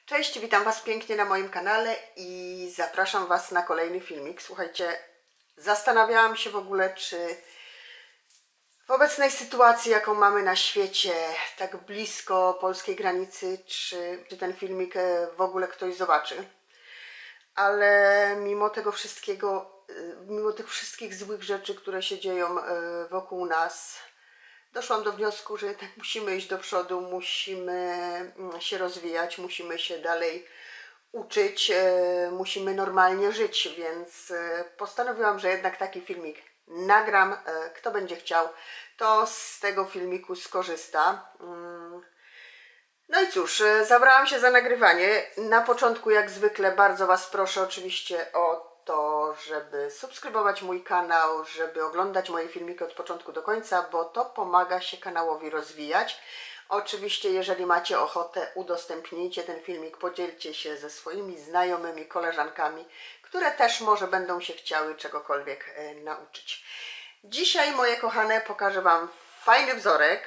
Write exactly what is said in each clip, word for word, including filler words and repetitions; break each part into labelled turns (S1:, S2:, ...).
S1: Cześć, witam Was pięknie na moim kanale i zapraszam Was na kolejny filmik. Słuchajcie, zastanawiałam się w ogóle, czy w obecnej sytuacji, jaką mamy na świecie, tak blisko polskiej granicy, czy, czy ten filmik w ogóle ktoś zobaczy. Ale mimo tego wszystkiego, mimo tych wszystkich złych rzeczy, które się dzieją wokół nas, doszłam do wniosku, że jednak musimy iść do przodu, musimy się rozwijać, musimy się dalej uczyć, musimy normalnie żyć, więc postanowiłam, że jednak taki filmik nagram. Kto będzie chciał, to z tego filmiku skorzysta. No i cóż, zabrałam się za nagrywanie. Na początku, jak zwykle, bardzo Was proszę oczywiście o to, żeby subskrybować mój kanał, żeby oglądać moje filmiki od początku do końca, bo to pomaga się kanałowi rozwijać. Oczywiście, jeżeli macie ochotę, udostępnijcie ten filmik, podzielcie się ze swoimi znajomymi, koleżankami, które też może będą się chciały czegokolwiek e, nauczyć. Dzisiaj, moje kochane, pokażę Wam fajny wzorek.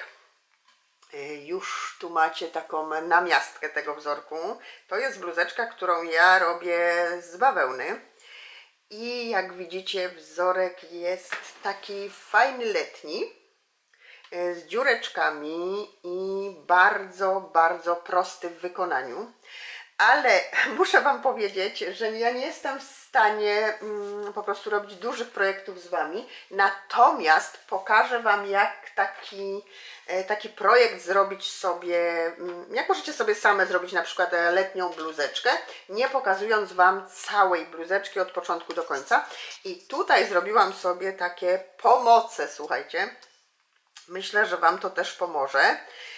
S1: Już tu macie taką namiastkę tego wzorku. To jest bluzeczka, którą ja robię z bawełny. I jak widzicie, wzorek jest taki fajny letni, z dziureczkami i bardzo, bardzo prosty w wykonaniu. Ale muszę Wam powiedzieć, że ja nie jestem w stanie mm, po prostu robić dużych projektów z Wami. Natomiast pokażę Wam, jak taki, e, taki projekt zrobić sobie, mm, jak możecie sobie same zrobić na przykład letnią bluzeczkę, nie pokazując Wam całej bluzeczki od początku do końca. I tutaj zrobiłam sobie takie pomoce, słuchajcie. Myślę, że Wam to też pomoże.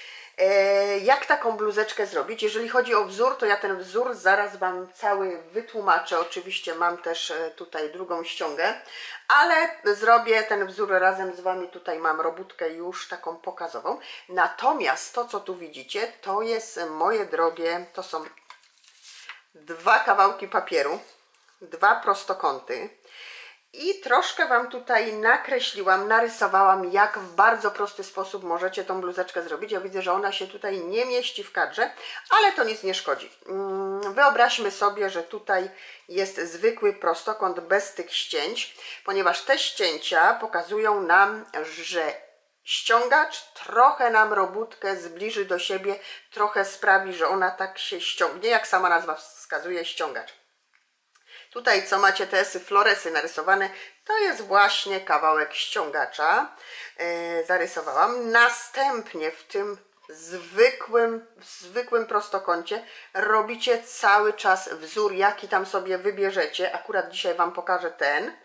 S1: Jak taką bluzeczkę zrobić? Jeżeli chodzi o wzór, to ja ten wzór zaraz Wam cały wytłumaczę. Oczywiście mam też tutaj drugą ściągę, ale zrobię ten wzór razem z Wami. Tutaj mam robótkę już taką pokazową. Natomiast to, co tu widzicie, to jest, moje drogie, to są dwa kawałki papieru, dwa prostokąty. I troszkę Wam tutaj nakreśliłam, narysowałam, jak w bardzo prosty sposób możecie tą bluzeczkę zrobić. Ja widzę, że ona się tutaj nie mieści w kadrze, ale to nic nie szkodzi. Wyobraźmy sobie, że tutaj jest zwykły prostokąt bez tych ścięć, ponieważ te ścięcia pokazują nam, że ściągacz trochę nam robótkę zbliży do siebie, trochę sprawi, że ona tak się ściągnie, jak sama nazwa wskazuje, ściągacz. Tutaj, co macie te floresy narysowane, to jest właśnie kawałek ściągacza. Yy, zarysowałam. Następnie w tym zwykłym, zwykłym prostokącie robicie cały czas wzór, jaki tam sobie wybierzecie. Akurat dzisiaj Wam pokażę ten.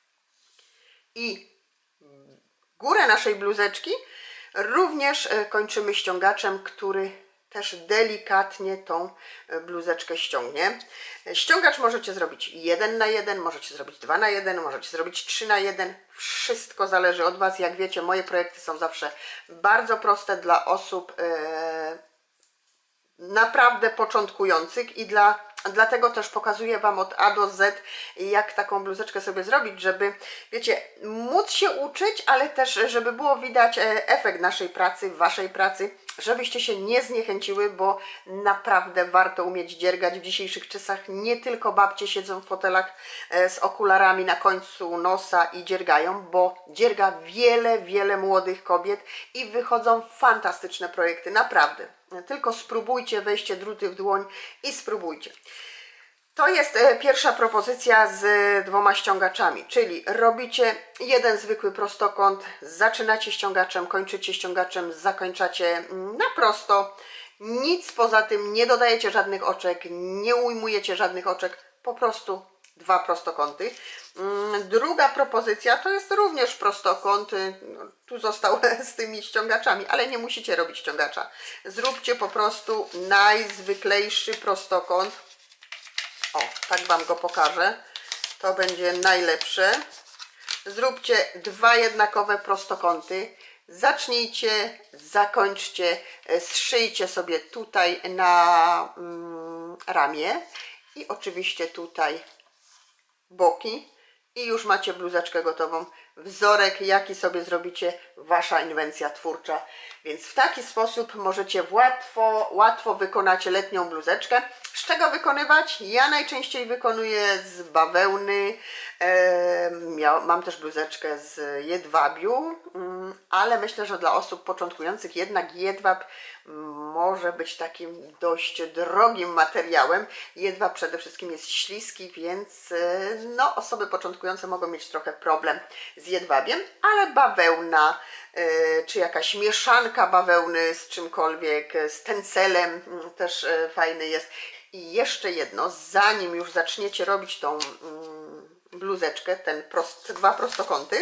S1: I górę naszej bluzeczki również kończymy ściągaczem, który też delikatnie tą bluzeczkę ściągnie. Ściągacz możecie zrobić jeden na jeden, możecie zrobić dwa na jeden, możecie zrobić trzy na jeden. Wszystko zależy od Was. Jak wiecie, moje projekty są zawsze bardzo proste dla osób e, naprawdę początkujących i dla Dlatego też pokazuję Wam od A do Z, jak taką bluzeczkę sobie zrobić, żeby, wiecie, móc się uczyć, ale też, żeby było widać efekt naszej pracy, Waszej pracy, żebyście się nie zniechęciły, bo naprawdę warto umieć dziergać w dzisiejszych czasach. Nie tylko babcie siedzą w fotelach z okularami na końcu nosa i dziergają, bo dzierga wiele, wiele młodych kobiet i wychodzą fantastyczne projekty, naprawdę. Tylko spróbujcie, weźcie druty w dłoń i spróbujcie. To jest pierwsza propozycja z dwoma ściągaczami, czyli robicie jeden zwykły prostokąt, zaczynacie ściągaczem, kończycie ściągaczem, zakończacie na prosto. Nic poza tym, nie dodajecie żadnych oczek, nie ujmujecie żadnych oczek, po prostu dwa prostokąty. Druga propozycja to jest również prostokąt, tu został z tymi ściągaczami, ale nie musicie robić ściągacza. Zróbcie po prostu najzwyklejszy prostokąt. O, tak Wam go pokażę. To będzie najlepsze. Zróbcie dwa jednakowe prostokąty. Zacznijcie, zakończcie, zszyjcie sobie tutaj na mm, ramię i oczywiście tutaj boki i już macie bluzeczkę gotową. Wzorek, jaki sobie zrobicie, Wasza inwencja twórcza. Więc w taki sposób możecie łatwo, łatwo wykonać letnią bluzeczkę. czego wykonywać? Ja najczęściej wykonuję z bawełny, e, miał, mam też bluzeczkę z jedwabiu, mm, ale myślę, że dla osób początkujących jednak jedwab może być takim dość drogim materiałem. Jedwab przede wszystkim jest śliski, więc e, no, osoby początkujące mogą mieć trochę problem z jedwabiem, ale bawełna, e, czy jakaś mieszanka bawełny z czymkolwiek, z tencelem mm, też e, fajny jest. I jeszcze jedno, zanim już zaczniecie robić tą mm, bluzeczkę, ten prost, dwa prostokąty,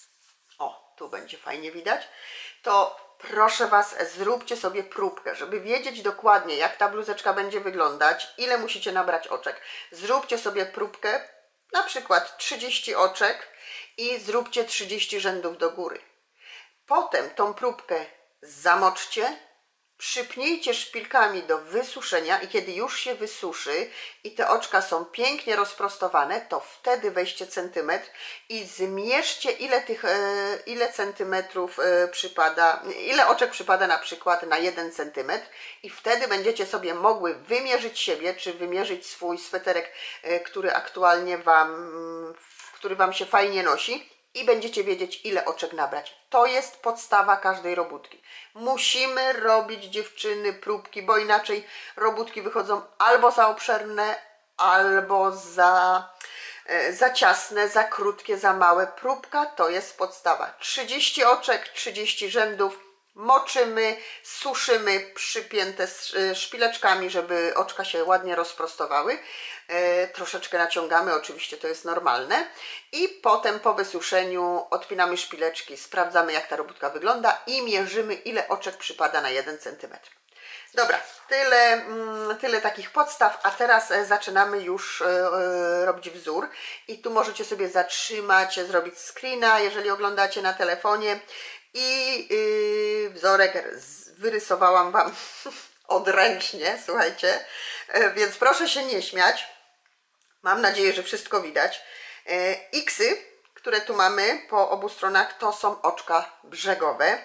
S1: o, tu będzie fajnie widać, to proszę Was, zróbcie sobie próbkę, żeby wiedzieć dokładnie, jak ta bluzeczka będzie wyglądać, ile musicie nabrać oczek. Zróbcie sobie próbkę, na przykład trzydzieści oczek i zróbcie trzydzieści rzędów do góry. Potem tą próbkę zamoczcie, przypnijcie szpilkami do wysuszenia i kiedy już się wysuszy i te oczka są pięknie rozprostowane, to wtedy weźcie centymetr i zmierzcie, ile tych, ile centymetrów przypada, ile oczek przypada na przykład na jeden centymetr i wtedy będziecie sobie mogły wymierzyć siebie, czy wymierzyć swój sweterek, który aktualnie Wam, który Wam się fajnie nosi. I będziecie wiedzieć, ile oczek nabrać. To jest podstawa każdej robótki. Musimy robić, dziewczyny, próbki, bo inaczej robótki wychodzą albo za obszerne, albo za, e, za ciasne, za krótkie, za małe. Próbka to jest podstawa. trzydzieści oczek, trzydzieści rzędów. Moczymy, suszymy przypięte szpileczkami, żeby oczka się ładnie rozprostowały. E, troszeczkę naciągamy, oczywiście to jest normalne. I potem po wysuszeniu odpinamy szpileczki, sprawdzamy, jak ta robótka wygląda i mierzymy, ile oczek przypada na jeden centymetr. Dobra, tyle, mm, tyle takich podstaw, a teraz e, zaczynamy już e, robić wzór. I tu możecie sobie zatrzymać, zrobić screena, jeżeli oglądacie na telefonie. I yy, wzorek wyrysowałam Wam odręcznie, słuchajcie, e, więc proszę się nie śmiać. Mam nadzieję, że wszystko widać. E, X-y, które tu mamy po obu stronach, to są oczka brzegowe.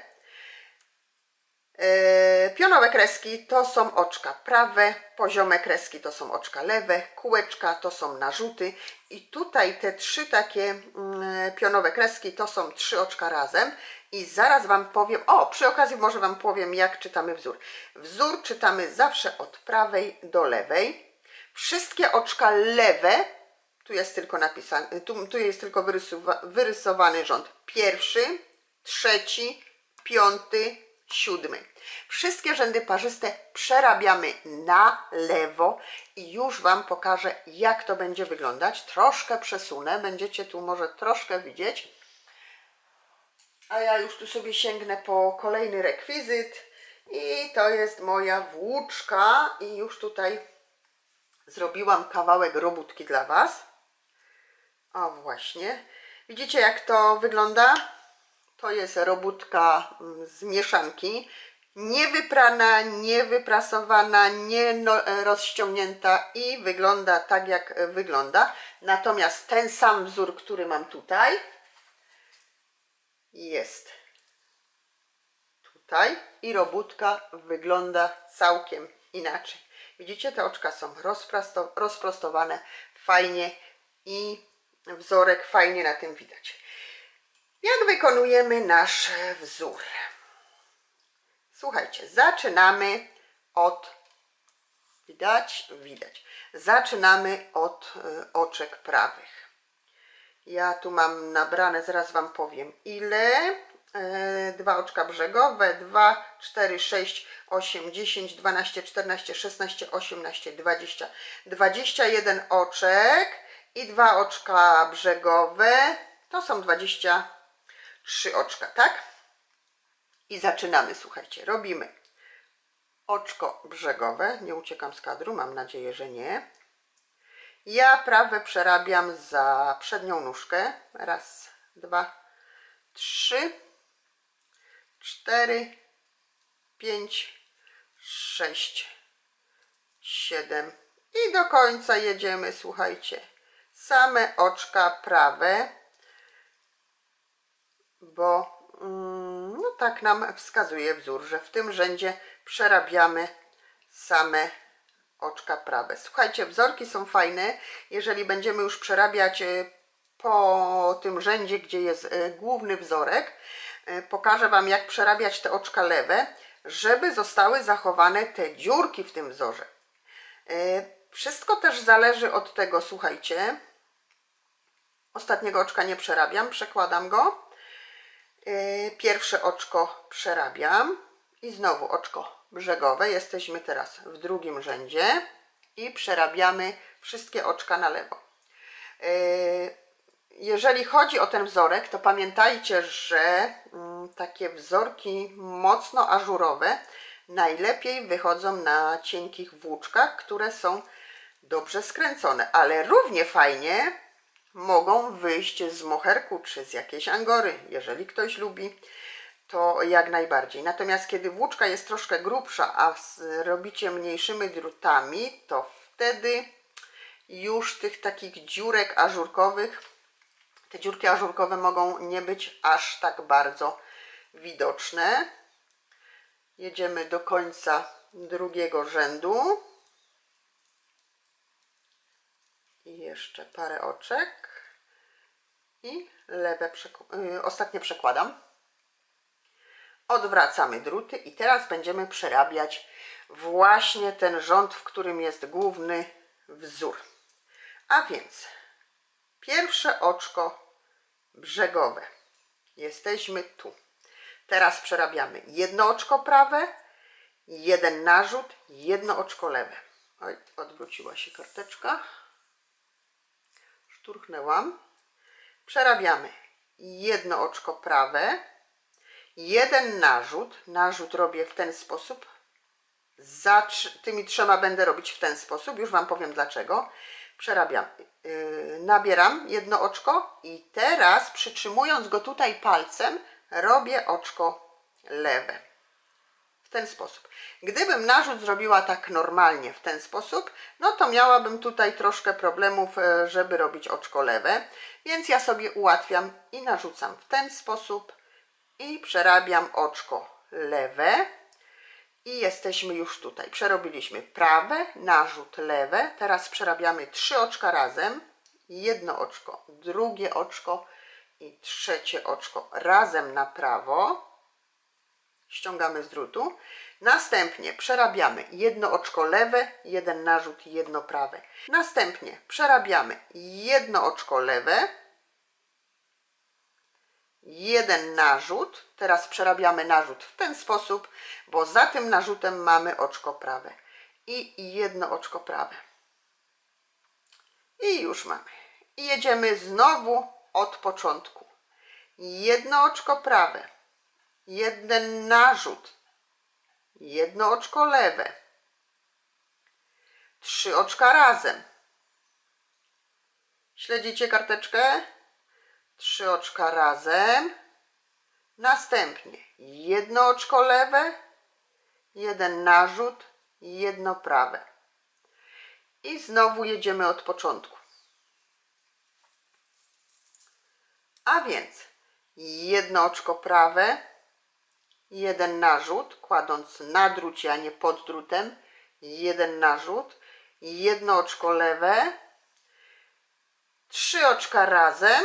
S1: E, pionowe kreski to są oczka prawe, poziome kreski to są oczka lewe, kółeczka to są narzuty i tutaj te trzy takie mm, pionowe kreski to są trzy oczka razem i zaraz Wam powiem, o przy okazji może Wam powiem, jak czytamy wzór. Wzór czytamy zawsze od prawej do lewej. Wszystkie oczka lewe, tu jest tylko napisany, tu, tu jest tylko wyrysowa, wyrysowany rząd pierwszy, trzeci, piąty, siódmy. Wszystkie rzędy parzyste przerabiamy na lewo i już Wam pokażę, jak to będzie wyglądać. Troszkę przesunę, będziecie tu może troszkę widzieć. A ja już tu sobie sięgnę po kolejny rekwizyt i to jest moja włóczka i już tutaj zrobiłam kawałek robótki dla Was. O właśnie. Widzicie, jak to wygląda? To jest robótka z mieszanki, nie wyprana, nie wyprasowana, nie no, rozściągnięta i wygląda tak, jak wygląda. Natomiast ten sam wzór, który mam tutaj, jest tutaj i robótka wygląda całkiem inaczej. Widzicie, te oczka są rozprostowane fajnie i wzorek fajnie na tym widać. Jak wykonujemy nasz wzór? Słuchajcie, zaczynamy od, widać, widać, zaczynamy od y, oczek prawych. Ja tu mam nabrane, zaraz Wam powiem ile. Y, dwa oczka brzegowe, dwa, cztery, sześć, osiem, dziesięć, dwanaście, czternaście, szesnaście, osiemnaście, dwadzieścia. dwadzieścia jeden oczek i dwa oczka brzegowe, to są dwadzieścia trzy oczka, tak? I zaczynamy, słuchajcie, robimy oczko brzegowe, nie uciekam z kadru, mam nadzieję, że nie. Ja prawe przerabiam za przednią nóżkę, raz, dwa, trzy, cztery, pięć, sześć, siedem i do końca jedziemy, słuchajcie, same oczka prawe, bo no tak nam wskazuje wzór, że w tym rzędzie przerabiamy same oczka prawe. Słuchajcie, wzorki są fajne. Jeżeli będziemy już przerabiać po tym rzędzie, gdzie jest główny wzorek, pokażę Wam, jak przerabiać te oczka lewe, żeby zostały zachowane te dziurki w tym wzorze. Wszystko też zależy od tego, słuchajcie, ostatniego oczka nie przerabiam, przekładam go. Pierwsze oczko przerabiam i znowu oczko brzegowe. Jesteśmy teraz w drugim rzędzie i przerabiamy wszystkie oczka na lewo. Jeżeli chodzi o ten wzorek, to pamiętajcie, że takie wzorki mocno ażurowe najlepiej wychodzą na cienkich włóczkach, które są dobrze skręcone, ale równie fajnie mogą wyjść z moherku czy z jakiejś angory, jeżeli ktoś lubi, to jak najbardziej. Natomiast kiedy włóczka jest troszkę grubsza, a robicie mniejszymi drutami, to wtedy już tych takich dziurek ażurkowych, te dziurki ażurkowe mogą nie być aż tak bardzo widoczne. Jedziemy do końca drugiego rzędu. I jeszcze parę oczek. I lewe yy, ostatnie przekładam. Odwracamy druty i teraz będziemy przerabiać właśnie ten rząd, w którym jest główny wzór. A więc pierwsze oczko brzegowe. Jesteśmy tu. Teraz przerabiamy jedno oczko prawe, jeden narzut, jedno oczko lewe. Oj, odwróciła się karteczka. Szturchnęłam. Przerabiamy jedno oczko prawe, jeden narzut. Narzut robię w ten sposób. Za tymi trzema będę robić w ten sposób. Już Wam powiem dlaczego. Przerabiam. Yy, nabieram jedno oczko i teraz przytrzymując go tutaj palcem robię oczko lewe. W ten sposób. Gdybym narzut zrobiła tak normalnie w ten sposób, no to miałabym tutaj troszkę problemów, żeby robić oczko lewe. Więc ja sobie ułatwiam i narzucam w ten sposób i przerabiam oczko lewe. I jesteśmy już tutaj. Przerobiliśmy prawe, narzut lewe. Teraz przerabiamy trzy oczka razem. Jedno oczko, drugie oczko i trzecie oczko razem na prawo. Ściągamy z drutu. Następnie przerabiamy jedno oczko lewe, jeden narzut i jedno prawe. Następnie przerabiamy jedno oczko lewe, jeden narzut. Teraz przerabiamy narzut w ten sposób, bo za tym narzutem mamy oczko prawe. I jedno oczko prawe. I już mamy. I jedziemy znowu od początku. Jedno oczko prawe, jeden narzut, jedno oczko lewe, trzy oczka razem. Śledzicie karteczkę? Trzy oczka razem. Następnie jedno oczko lewe, jeden narzut, jedno prawe. I znowu jedziemy od początku. A więc jedno oczko prawe, jeden narzut, kładąc na drucie, a nie pod drutem, jeden narzut, jedno oczko lewe, trzy oczka razem,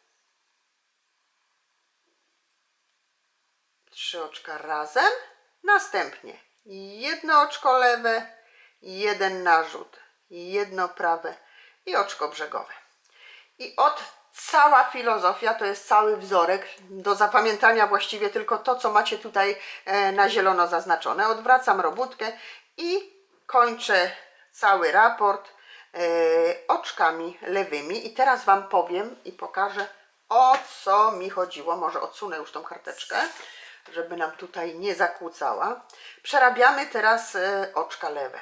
S1: trzy oczka razem, następnie jedno oczko lewe, jeden narzut, jedno prawe i oczko brzegowe. I od cała filozofia, to jest cały wzorek, do zapamiętania właściwie tylko to, co macie tutaj na zielono zaznaczone. Odwracam robótkę i kończę cały raport e, oczkami lewymi. I teraz Wam powiem i pokażę, o co mi chodziło. Może odsunę już tą karteczkę, żeby nam tutaj nie zakłócała. Przerabiamy teraz e, oczka lewe.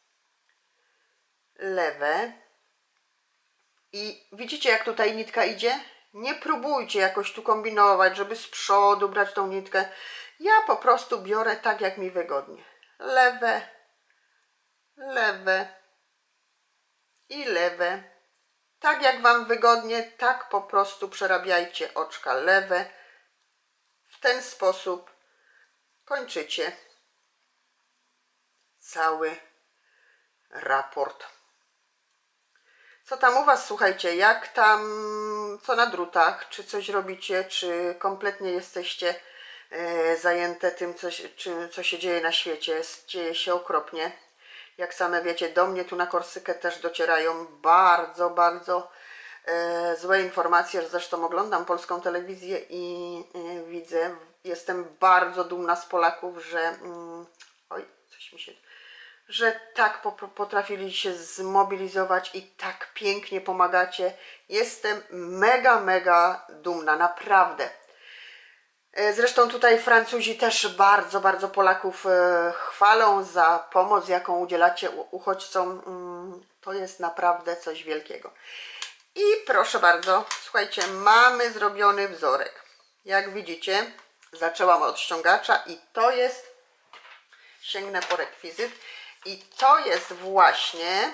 S1: Lewe. I widzicie, jak tutaj nitka idzie? Nie próbujcie jakoś tu kombinować, żeby z przodu brać tą nitkę. Ja po prostu biorę tak, jak mi wygodnie. Lewe, lewe i lewe. Tak jak Wam wygodnie, tak po prostu przerabiajcie oczka lewe. W ten sposób kończycie cały raport. Co tam u Was, słuchajcie, jak tam, co na drutach, czy coś robicie, czy kompletnie jesteście e, zajęte tym, co, się- czy, co się dzieje na świecie, dzieje się okropnie. Jak same wiecie, do mnie tu na Korsykę też docierają bardzo, bardzo e, złe informacje, zresztą oglądam polską telewizję i e, widzę, jestem bardzo dumna z Polaków, że, mm, oj, coś mi się że tak po- potrafili się zmobilizować i tak pięknie pomagacie. Jestem mega, mega dumna, naprawdę. E, Zresztą tutaj Francuzi też bardzo, bardzo Polaków e, chwalą za pomoc, jaką udzielacie u- uchodźcom. Mm, To jest naprawdę coś wielkiego. I proszę bardzo, słuchajcie, mamy zrobiony wzorek. Jak widzicie, zaczęłam od ściągacza i to jest, sięgnę po rekwizyt, i to jest właśnie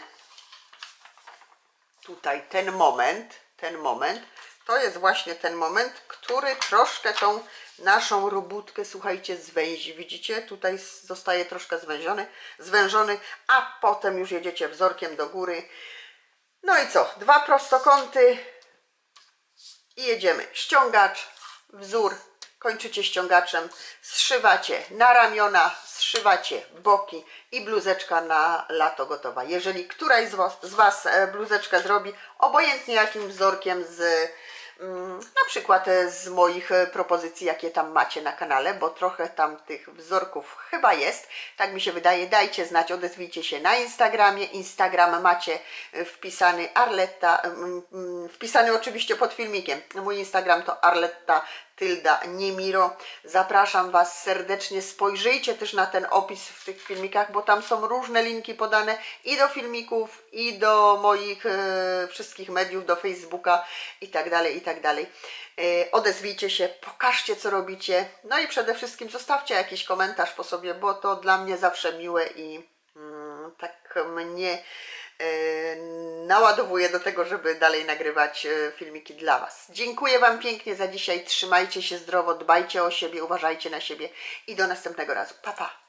S1: tutaj ten moment, ten moment, to jest właśnie ten moment, który troszkę tą naszą robótkę, słuchajcie, zwęzi. Widzicie? Tutaj zostaje troszkę zwężony, zwężony, a potem już jedziecie wzorkiem do góry. No i co? Dwa prostokąty i jedziemy. Ściągacz, wzór, kończycie ściągaczem, zszywacie na ramiona, zszywacie boki i bluzeczka na lato gotowa. Jeżeli któraś z was, z was e, bluzeczkę zrobi, obojętnie jakim wzorkiem z mm, na przykład e, z moich e, propozycji, jakie tam macie na kanale, bo trochę tam tych wzorków chyba jest, tak mi się wydaje, dajcie znać, odezwijcie się na Instagramie. Instagram macie e, wpisany Arletta, mm, mm, wpisany oczywiście pod filmikiem. Mój Instagram to Arletta Tylda Niemiro. Zapraszam Was serdecznie, spojrzyjcie też na ten opis w tych filmikach, bo tam są różne linki podane i do filmików, i do moich e, wszystkich mediów, do Facebooka i tak dalej, i tak dalej. E, odezwijcie się, pokażcie co robicie, no i przede wszystkim zostawcie jakiś komentarz po sobie, bo to dla mnie zawsze miłe i mm, tak mnie e, naładowuje do tego, żeby dalej nagrywać e, filmiki dla Was. Dziękuję Wam pięknie za dzisiaj, trzymajcie się zdrowo, dbajcie o siebie, uważajcie na siebie i do następnego razu. Pa, pa!